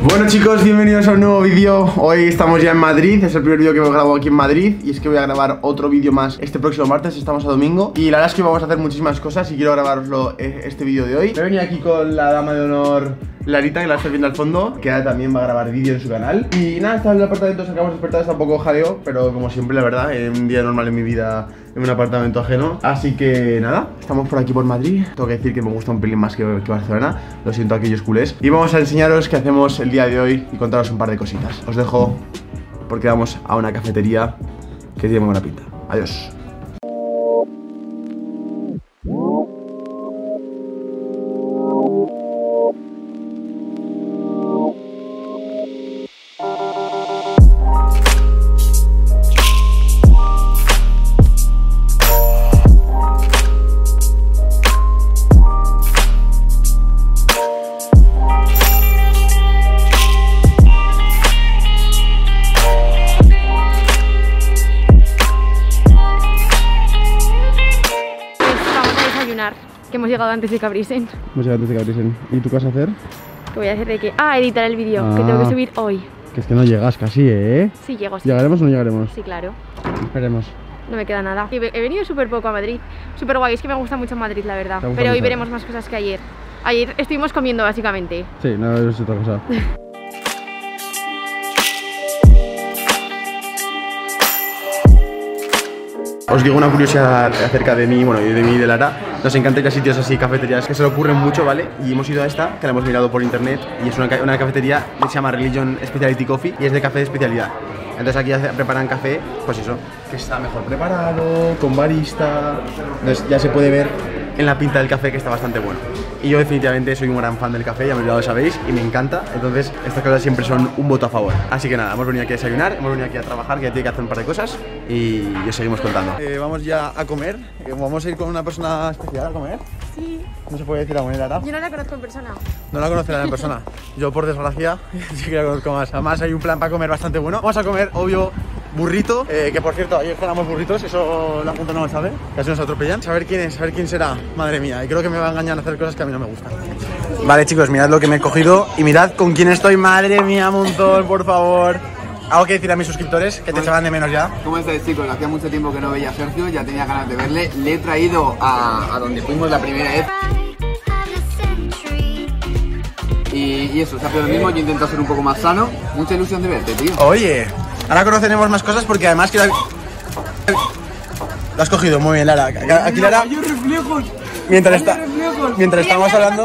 Bueno chicos, bienvenidos a un nuevo vídeo. Hoy estamos ya en Madrid, es el primer vídeo que grabo aquí en Madrid. Y es que voy a grabar otro vídeo más este próximo martes, estamos a domingo. Y la verdad es que vamos a hacer muchísimas cosas y quiero grabaroslo este vídeo de hoy. Me he venido aquí con la dama de honor Larita, que la estoy viendo al fondo, que también va a grabar vídeo en su canal. Y nada, está en el apartamento, nos acabamos de despertar, está un poco jaleo, pero como siempre la verdad, en un día normal en mi vida, en un apartamento ajeno. Así que nada, estamos por aquí por Madrid. Tengo que decir que me gusta un pelín más que Barcelona. Lo siento a aquellos culés. Y vamos a enseñaros qué hacemos el día de hoy y contaros un par de cositas. Os dejo porque vamos a una cafetería que tiene muy buena pinta. Adiós. Que hemos llegado antes de que abriesen. Hemos llegado antes de que abriesen. ¿Y tú qué vas a hacer? ¿Qué voy a hacer de qué? Ah, editar el vídeo, que tengo que subir hoy. Que es que no llegas casi, ¿eh? Sí, llego, sí. ¿Llegaremos o no llegaremos? Sí, claro. Esperemos. No me queda nada. He venido súper poco a Madrid. Súper guay, es que me gusta mucho Madrid, la verdad. Pero hoy veremos más cosas que ayer. Ayer estuvimos comiendo, básicamente. Sí, no es otra cosa. Os digo una curiosidad acerca de mí, bueno, y de mí y de Lara. Nos encanta ir a sitios así, cafeterías que se le ocurren mucho, ¿vale? Y hemos ido a esta, que la hemos mirado por internet. Y es una cafetería que se llama Religion Specialty Coffee y es de café de especialidad. Entonces aquí preparan café, pues eso, que está mejor preparado, con barista. Entonces ya se puede ver en la pinta del café que está bastante bueno. Y yo definitivamente soy un gran fan del café, ya lo sabéis, y me encanta. Entonces estas cosas siempre son un voto a favor. Así que nada, hemos venido aquí a desayunar, hemos venido aquí a trabajar, que tiene que hacer un par de cosas. Y os seguimos contando. Vamos ya a comer, vamos a ir con una persona especial a comer. Sí. No se puede decir aún, Lara. Yo no la conozco en persona. No la conocerán en persona. Yo, por desgracia, sí que la conozco más. Además hay un plan para comer bastante bueno. Vamos a comer, obvio, burrito, que por cierto, ayer cenamos burritos, eso la Junta no lo sabe, casi nos atropellan. Saber quién es, saber quién será, madre mía, y creo que me va a engañar a hacer cosas que a mí no me gustan. Vale chicos, mirad lo que me he cogido y mirad con quién estoy, madre mía, montón, por favor. ¿Algo que decir a mis suscriptores, que te echaban de menos ya? ¿Cómo estáis chicos? Hacía mucho tiempo que no veía a Sergio, ya tenía ganas de verle. Le he traído a donde fuimos la primera vez. Y eso, se hace lo mismo, yo intento ser un poco más sano. Mucha ilusión de verte, tío. Oye, ahora conoceremos más cosas porque además que... Lo has cogido muy bien, Lara. Aquí Lara... ¡Hay reflejos! Mientras estamos hablando...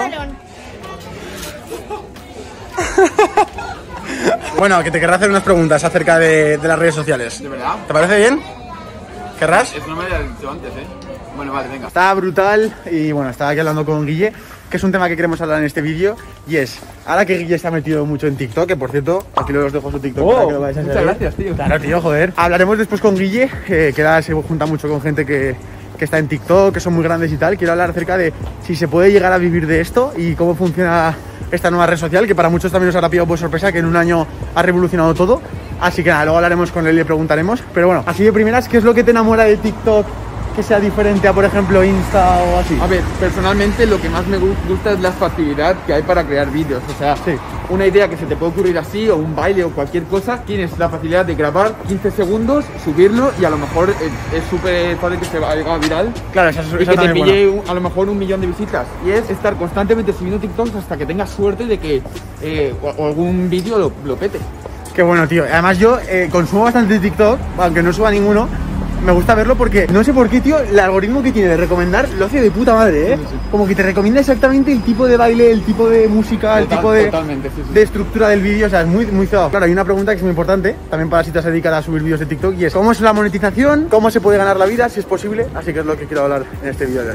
Bueno, que te querrá hacer unas preguntas acerca de las redes sociales. ¿De verdad? ¿Te parece bien? ¿Querrás? Eso no me lo habías dicho antes, Bueno, vale, venga. Está brutal y bueno, estaba aquí hablando con Guille, que es un tema que queremos hablar en este vídeo. Y es, ahora que Guille está metido mucho en TikTok, que por cierto, aquí os dejo su TikTok para que lo vais a seguir. Muchas gracias, tío. Claro, tío, joder. Hablaremos después con Guille, que se junta mucho con gente que está en TikTok, que son muy grandes y tal. Quiero hablar acerca de si se puede llegar a vivir de esto y cómo funciona esta nueva red social, que para muchos también os habrá pillado por sorpresa, que en un año ha revolucionado todo. Así que nada, luego hablaremos con él y le preguntaremos. Pero bueno, así de primeras, ¿qué es lo que te enamora de TikTok que sea diferente a, por ejemplo, Insta o así? A ver, personalmente lo que más me gusta es la facilidad que hay para crear vídeos. O sea, Sí. una idea que se te puede ocurrir así, o un baile o cualquier cosa, tienes la facilidad de grabar 15 segundos, subirlo y a lo mejor es súper fácil que se haga viral. Claro, esa Y que te también pille a lo mejor 1 millón de visitas. Y es estar constantemente subiendo TikToks hasta que tengas suerte de que o algún vídeo lo pete. Qué bueno, tío. Además yo consumo bastante TikTok, aunque no suba ninguno. Me gusta verlo porque no sé por qué, tío, el algoritmo que tiene de recomendar lo hace de puta madre, ¿eh? Sí, sí. Como que te recomienda exactamente el tipo de baile, el tipo de música, el tipo de estructura del vídeo, o sea, es muy cebado. Claro, hay una pregunta que es muy importante, también para si te has dedicado a subir vídeos de TikTok, y es ¿cómo es la monetización? ¿Cómo se puede ganar la vida? Si es posible, así que es lo que quiero hablar en este vídeo de hoy.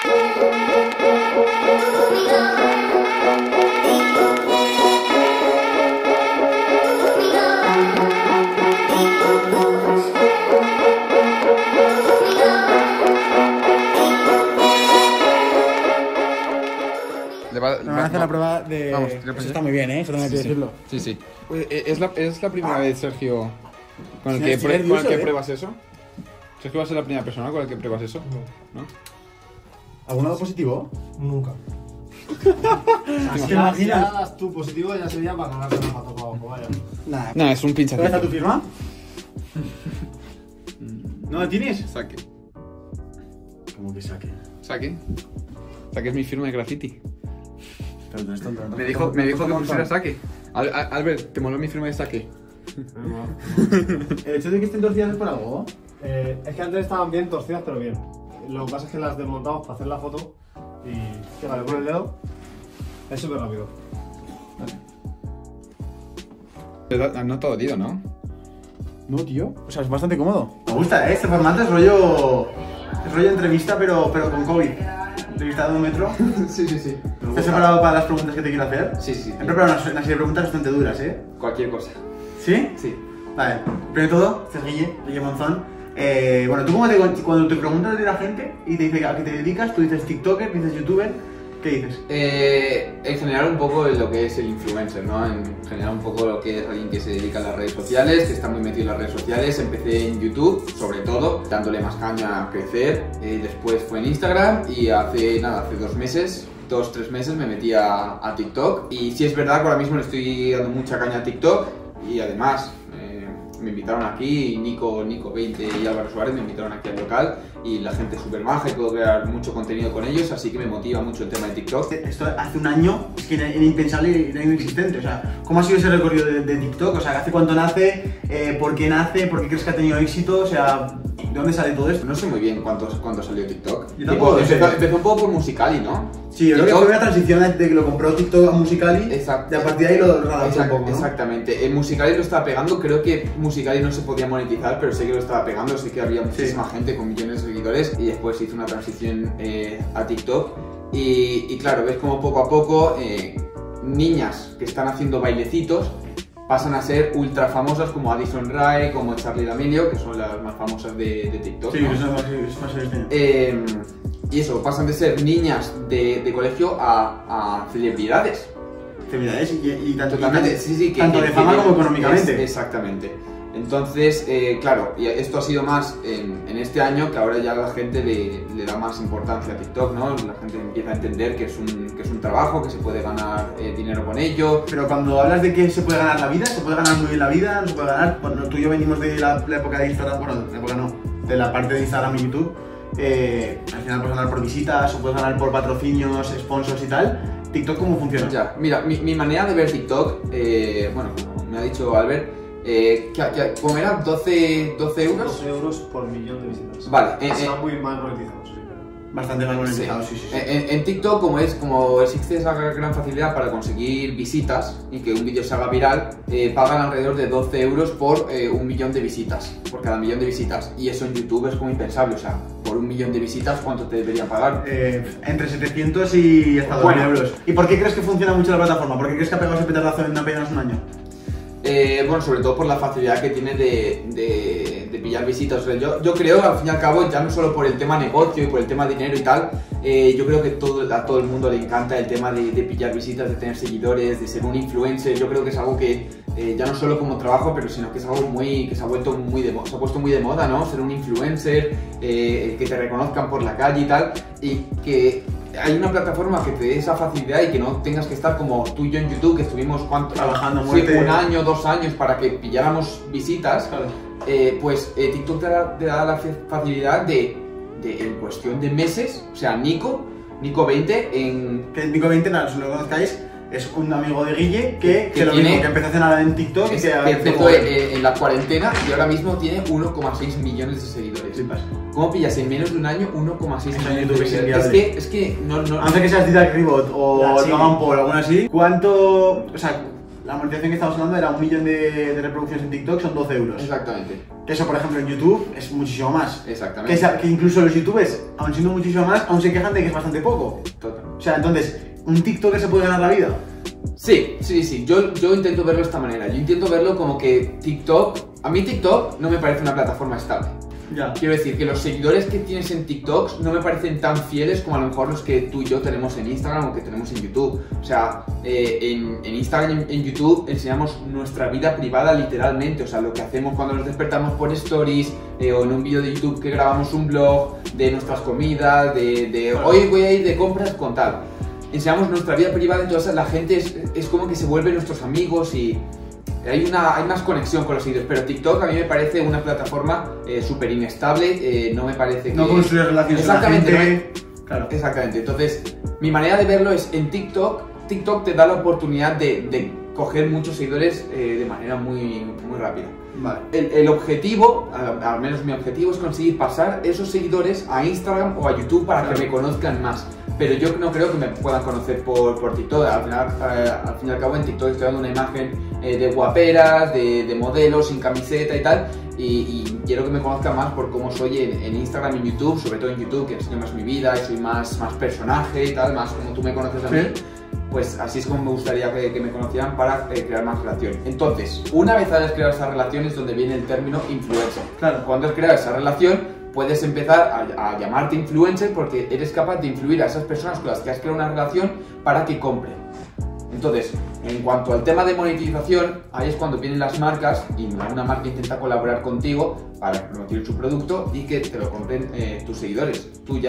Me van a hacer la prueba de... Vamos, pues está muy bien, ¿eh? Eso tengo que decirlo. Sí, sí. Es la primera vez, Sergio, con el Sí, que, estoy nervioso, con el que ¿eh? pruebas eso. Sergio va a ser la primera persona con la que pruebas eso. ¿No? ¿Algún lado positivo? Nunca. Es que imagina. Si das tu positivo ya sería para ganarte una pato para abajo, vaya. Nada. No, es un ¿Dónde está pinchacito. tu firma? ¿No la tienes? Saque. ¿Cómo que saque? Saque. Saque es mi firma de graffiti. Pero no es tonto, ¿no? Me dijo que pusiera saque. Albert, ¿te moló mi firma de saque? ¿El hecho de que estén torcidas es por algo? Es que antes estaban bien torcidas, pero bien. Lo que pasa es que las desmontamos para hacer la foto y que vale, con el dedo es súper rápido. No todo dolido, ¿no? No, tío. O sea, es bastante cómodo. Me gusta, ¿eh? Este formato es rollo entrevista, pero con COVID. Entrevista de 1 metro. Sí. ¿Estás preparado para las preguntas que te quiero hacer? Sí. He preparado una serie de preguntas bastante duras, ¿eh? Cualquier cosa. ¿Sí? Sí. Vale. Primero de todo, este es Guille Monzón. Bueno, tú cuando te preguntas de la gente y te dice a qué te dedicas, tú dices TikToker, dices YouTuber, ¿qué dices? En general un poco lo que es el influencer, ¿no? En general un poco lo que es alguien que se dedica a las redes sociales, que está muy metido en las redes sociales. Empecé en YouTube, sobre todo, dándole más caña a crecer. Después fue en Instagram y hace 2 meses, 2-3 meses me metí a TikTok. Y sí es verdad que ahora mismo le estoy dando mucha caña a TikTok y además me invitaron aquí, Nico20 y Álvaro Suárez me invitaron aquí al local y la gente es súper maja y puedo crear mucho contenido con ellos, así que me motiva mucho el tema de TikTok. Esto hace un año es que era impensable y era inexistente. O sea, ¿cómo ha sido ese recorrido de TikTok? O sea, ¿hace cuánto nace? ¿Por qué nace? ¿Por qué crees que ha tenido éxito? O sea, ¿de dónde sale todo esto? No sé muy bien cuándo salió TikTok. Yo tampoco lo sé. Empezó un poco por Musical.ly, ¿no? Sí, yo creo que fue una transición de que lo compró TikTok a Musical.ly. Exacto. Y a partir de ahí lo readaptó un poco, ¿no? Exactamente. En Musical.ly lo estaba pegando, creo que Musical.ly no se podía monetizar, pero sé que lo estaba pegando, sé que había muchísima gente con millones de seguidores y después hizo una transición a TikTok. Y claro, ves como poco a poco niñas que están haciendo bailecitos pasan a ser ultra famosas como Addison Rae, como Charli D'Amelio, que son las más famosas de TikTok, Sí, ¿no? eso es más evidente. Y eso, pasan de ser niñas de colegio a celebridades. Actividades y tanto, Totalmente, sí, tanto de fama como económicamente. Exactamente. Entonces, claro, y esto ha sido más en este año, que ahora ya la gente le da más importancia a TikTok, ¿no? La gente empieza a entender que es un trabajo, que se puede ganar dinero con ello. Pero cuando hablas de que se puede ganar la vida, se puede ganar muy bien la vida, no se puede ganar. Bueno, tú y yo venimos de la época de Instagram, bueno, de la época no, de la parte de Instagram y YouTube. Al final puedes ganar por visitas o puedes ganar por patrocinios, sponsors y tal. ¿TikTok cómo funciona? Ya, mira, mi manera de ver TikTok, bueno, como me ha dicho Albert, ¿cómo era? ¿12 euros? 12 euros por millón de visitas. Vale, Están muy mal monetizados, sí, pero... Bastante mal monetizado, sí. En TikTok, como existe esa gran facilidad para conseguir visitas y que un vídeo se haga viral, pagan alrededor de 12 euros por 1 millón de visitas, por cada millón de visitas. Y eso en YouTube es como impensable, o sea, por 1 millón de visitas, ¿cuánto te deberían pagar? Entre 700 y hasta 2.000 euros. ¿Y por qué crees que funciona mucho la plataforma? ¿Por qué crees que ha pegado ese petardazo en apenas un año? Bueno, sobre todo por la facilidad que tiene de pillar visitas. O sea, yo creo, al fin y al cabo, ya no solo por el tema negocio y por el tema dinero y tal, yo creo que a todo el mundo le encanta el tema de pillar visitas, de tener seguidores, de ser un influencer. Yo creo que es algo que ya no solo como trabajo, pero sino que es algo que se ha puesto muy de moda, ¿no? Ser un influencer, que te reconozcan por la calle y tal, y que hay una plataforma que te dé esa facilidad y que no tengas que estar como tú y yo en YouTube, que estuvimos trabajando sí, 1 año, 2 años para que pilláramos visitas. Claro. Pues TikTok te da la facilidad de en cuestión de meses, o sea, Nico20 Que Nico20, nada, si lo conozcáis, es un amigo de Guille que lo tiene, mismo, que empezó a hacer nada en TikTok y que empezó en la cuarentena y ahora mismo tiene 1,6 millones de seguidores. Sí, pasa. ¿Cómo pillas en menos de un año 1,6 millones YouTube de es seguidores? inviable. Es que no... A no ser que seas Didac Ribot o sí. Logan Paul o alguna así. ¿Cuánto...? O sea, la monetización que estamos hablando era 1 millón de reproducciones en TikTok, son 12 euros. Exactamente. Que eso, por ejemplo, en YouTube es muchísimo más. Exactamente. Que incluso los youtubers, aun siendo muchísimo más, aún se quejan de que es bastante poco. Total. O sea, entonces, ¿un TikToker se puede ganar la vida? Sí. Yo intento verlo de esta manera. Yo intento verlo como que TikTok... A mí TikTok no me parece una plataforma estable. Ya. Quiero decir que los seguidores que tienes en TikTok no me parecen tan fieles como a lo mejor los que tú y yo tenemos en Instagram o que tenemos en YouTube. O sea, en Instagram y en YouTube enseñamos nuestra vida privada literalmente. O sea, lo que hacemos cuando nos despertamos por stories o en un vídeo de YouTube que grabamos un vlog de nuestras comidas, de hoy voy a ir de compras con tal. enseñamos nuestra vida privada, entonces la gente es como que se vuelve nuestros amigos y hay más conexión con los seguidores. Pero TikTok a mí me parece una plataforma súper inestable, no me parece que... No construye relaciones con la gente. Claro. Exactamente, entonces mi manera de verlo es en TikTok te da la oportunidad de coger muchos seguidores de manera muy rápida. Vale. El objetivo, al menos mi objetivo, es conseguir pasar esos seguidores a Instagram o a YouTube para que me conozcan más. Pero yo no creo que me puedan conocer por TikTok. Al fin y al cabo en TikTok estoy dando una imagen de guaperas, de modelos sin camiseta y tal. Y quiero que me conozcan más por cómo soy en Instagram y en YouTube, sobre todo en YouTube, que enseño más mi vida y soy más personaje y tal, más como tú me conoces a mí. Pues así es como me gustaría que me conocieran para crear más relación. Entonces, una vez hayas creado esa relación es donde viene el término influencer. Claro. Cuando has creado esa relación, puedes empezar a llamarte influencer porque eres capaz de influir a esas personas con las que has creado una relación para que compren. Entonces, en cuanto al tema de monetización, ahí es cuando vienen las marcas y una marca intenta colaborar contigo para promover su producto y que te lo compren tus seguidores. Tú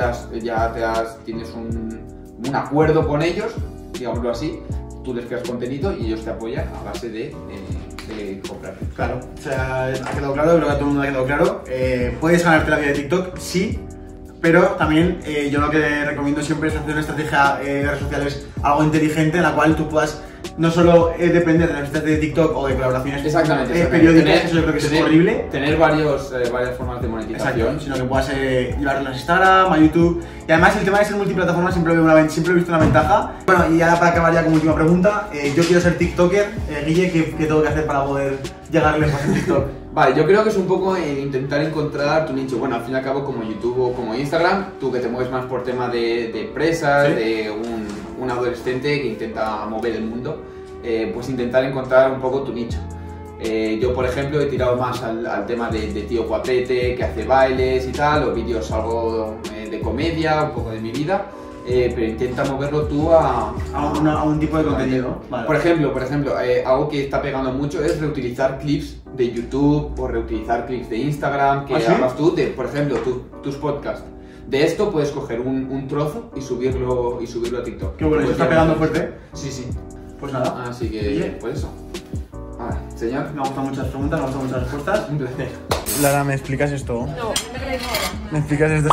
tienes un acuerdo con ellos, digámoslo así, tú les creas contenido y ellos te apoyan a base de comprar. Claro, o sea, ha quedado claro, creo que a todo el mundo ha quedado claro. Puedes ganarte la vida de TikTok, sí, pero también yo lo que recomiendo siempre es hacer una estrategia de redes sociales algo inteligente en la cual tú puedas no solo depender de las vistas de TikTok o de colaboraciones periódicas, eso yo creo que es horrible. Tener varias formas de monetización. Exacto, sino que puedas llevarlas a Instagram, a YouTube. Y además el tema de ser multiplataforma siempre he visto una ventaja. Bueno, y ahora para acabar ya como última pregunta, yo quiero ser TikToker. Guille, ¿qué tengo que hacer para poder llegarle más en TikTok? Vale, yo creo que es un poco intentar encontrar tu nicho. Bueno, al fin y al cabo como YouTube o como Instagram, tú que te mueves más por tema de empresas, ¿sí? De un adolescente que intenta mover el mundo, pues intentar encontrar un poco tu nicho. Yo, por ejemplo, he tirado más al tema de tío guapete que hace bailes y tal, o vídeos algo de comedia, un poco de mi vida, pero intenta moverlo tú a un tipo de contenido. Vale. Por ejemplo, algo que está pegando mucho es reutilizar clips de YouTube o reutilizar clips de Instagram que hagas tú, por ejemplo, tus podcasts. De esto puedes coger un trozo y subirlo a TikTok. Qué bueno, ¿eso está pegando fuerte? Sí. Pues nada. Así que, pues eso. Vale, señor. Me gustan muchas preguntas, me gustan muchas respuestas. Un placer. Lara, ¿me explicas esto? No, ¿Me explicas esto?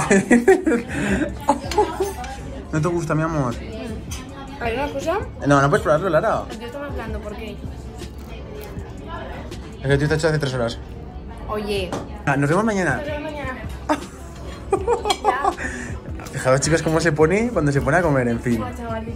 ¿No te gusta, mi amor? A ver, una cosa. No puedes probarlo, Lara. Yo estaba hablando, ¿por qué? Es que tú te has hecho hace 3 horas. Oye. Nos vemos mañana. Nos vemos mañana. Fijaos, chicos, cómo se pone cuando se pone a comer, en fin.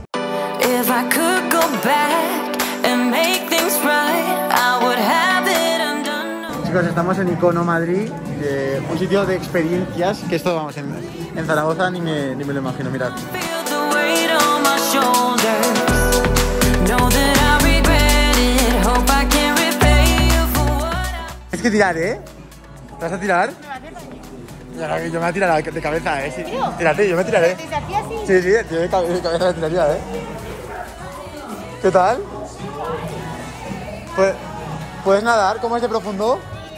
Chicos, estamos en Icono, Madrid, un sitio de experiencias, que esto, vamos, en Zaragoza ni me lo imagino, mirad. Es que tirar, ¿eh? ¿Te vas a tirar? Yo me voy a tirar de cabeza, ¿eh? Sí. Tírate, yo me tiraré. ¿Te hacía así? Sí, yo de cabeza me tiraría, ¿eh? ¿Qué tal? ¿Puedes nadar? ¿Cómo es de profundo?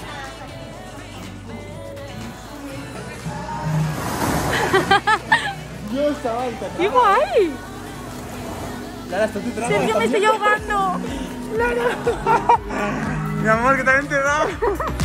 Dios, chaval, ¡qué guay! Lara, estoy tirando. Sergio, me estoy ahogando. Mi amor, que también te da.